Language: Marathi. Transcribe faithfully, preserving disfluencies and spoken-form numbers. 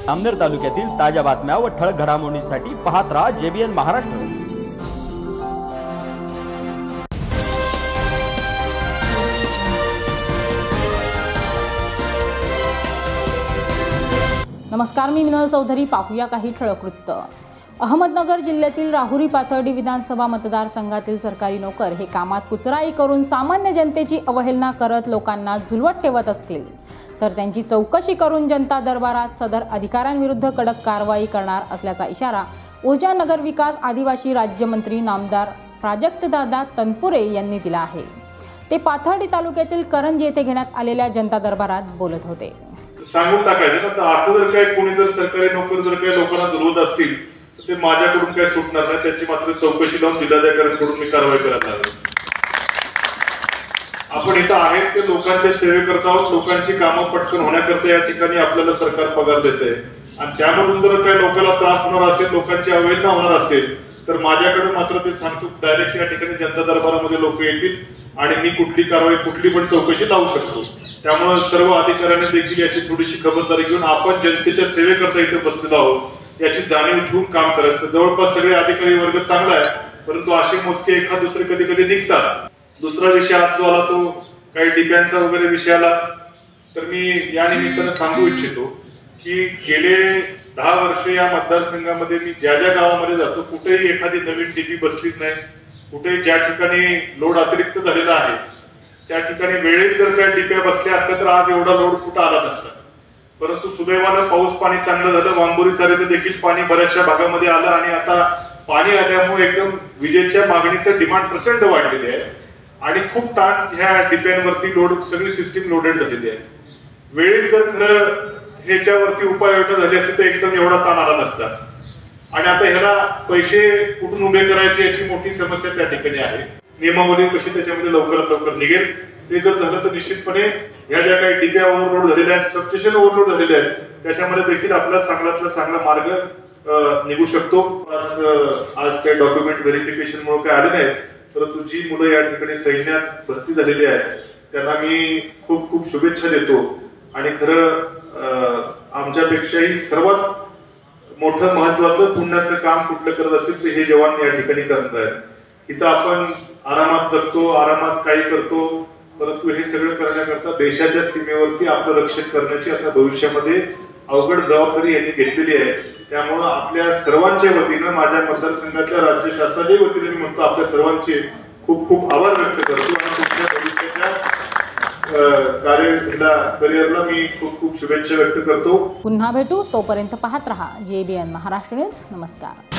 अमनेर तालुक्यातील ताज्या बातम्या व ठळक घडामोडींसाठी पाहत राहा जेबीएन महाराष्ट्र। नमस्कार, मी मिनल चौधरी। पाहूया काही ठळक वृत्त। अहमदनगर जिल्ह्यातील राहुरी पाथर्डी विधानसभा मतदारसंघातील सरकारी नोकर हे कामात कुचराई करून सामान्य जनतेची अवहेलना करत लोकांना झुलवत ठेवत असतील तर त्यांची चौकशी करून जनता दरबारात सदर अधिकाऱ्यांविरुद्ध कडक कारवाई करणार असल्याचा इशारा ऊर्जा नगर विकास आदिवासी राज्यमंत्री नामदार प्राजक्तदादा तनपुरे यांनी दिला आहे। ते पाथर्डी तालुक्यातील करंजी येथे घेण्यात आलेल्या जनता दरबारात बोलत होते। सांगून टाकायचं ना, असं जर काही कोणी जर सरकारी नोकर जर काही लोकांना जरूरत असतील तर ते माझ्याकडून काही सुटणार नाही, त्याची मात्र चौकशी लावून जिल्हाधिकाऱ्यांकडून मी कारवाई करत आहे। आपण इथं आहेत ते लोकांच्या सेवेकरता आहोत, लोकांची कामं पटकन होण्याकरता या ठिकाणी आपल्याला सरकार पगार देते आणि त्यामधून जर काही लोकांना त्रास होणार असेल, लोकांची अवहेलना होणार असेल तर माझ्याकडे मात्र ते सांगतो डायरेक्ट या ठिकाणी जनता दरबारामध्ये लोक येतील आणि मी कुठली कारवाई कुठली पण चौकशी लावू शकतो। त्यामुळे सर्व अधिकाऱ्यांनी देखील याची थोडीशी खबरदारी घेऊन आपण जनतेच्या सेवेकरता इथे बसलेलो आहोत याची जाणीव ठेवून काम करायचं। जवळपास सगळे अधिकारी वर्ग चांगला आहे, परंतु असे मोजके एखाद दुसरे कधी कधी निघतात। दुसरा विषय आज जो आला तो काही डिप्यांचा वगैरे विषय आला, तर मी या निमित्तानं सांगू इच्छितो की गेले दहा वर्ष या मतदारसंघामध्ये मी ज्या ज्या गावामध्ये जातो कुठेही एखादी नवीन डीपी बसलीच नाही। कुठेही ज्या ठिकाणी लोड अतिरिक्त झालेला आहे त्या ठिकाणी वेळेत जर काही डिप्या बसल्या असत्या तर आज एवढा लोड कुठं आला नसता। परंतु सुदैवानं पाऊस पाणी चांगलं झालं, वांबोरी चारीचं देखील पाणी बऱ्याचशा भागामध्ये आलं आणि आता पाणी आल्यामुळे एकदम विजेच्या मागणीचं डिमांड प्रचंड वाढलेली आहे आणि खूप ताण ह्या डिप्यांवरती लोड सगळी सिस्टीम लोडेड झालेली आहे। वेळेत जर खरं ह्याच्यावरती उपाययोजना झाली असती तर एकदम एवढा ताण आला नसता आणि आता ह्याला पैसे कुठून उभे करायचे याची मोठी समस्या त्या ठिकाणी आहे। नियमावली कशी त्याच्यामध्ये लवकरात लवकर निघेल ते जर झालं तर निश्चितपणे ह्या ज्या काही डिप्या ओव्हरलोड झालेल्या आहेत, सबस्टेशन ओव्हरलोड झालेले आहेत, त्याच्यामध्ये देखील आपला चांगल्यातला चांगला मार्ग निघू शकतो। आज काही डॉक्युमेंट व्हेरिफिकेशन मुळे काय आले नाही, परंतु जी मुलं या ठिकाणी सैन्यात भरती झालेली आहेत त्यांना मी खूप खूप शुभेच्छा देतो आणि खरं आमच्यापेक्षाही सर्वात मोठं महत्वाचं पुण्याचं काम कुठलं करत असेल तर हे जवान या ठिकाणी करत आहेत। इथं आपण आरामात जगतो, आरामात काही करतो, परंतु हे सगळं करण्याकरता देशाच्या सीमेवरती आपलं रक्षण करण्याची आता भविष्यामध्ये अवघड जबाबदारी यांनी घेतलेली आहे। त्यामुळे आपल्या सर्वांच्या वतीनं माझ्या मतदारसंघाच्या राज्य शासनाच्या वतीने मी म्हणतो आपल्या सर्वांचे खूप खूप आभार व्यक्त करतो आणि तुमच्या भविष्याच्या कार्याला करिअरला मी खूप खूप शुभेच्छा व्यक्त करतो। पुन्हा भेटू, तोपर्यंत पाहत रहा जेबीएन महाराष्ट्र न्यूज। नमस्कार।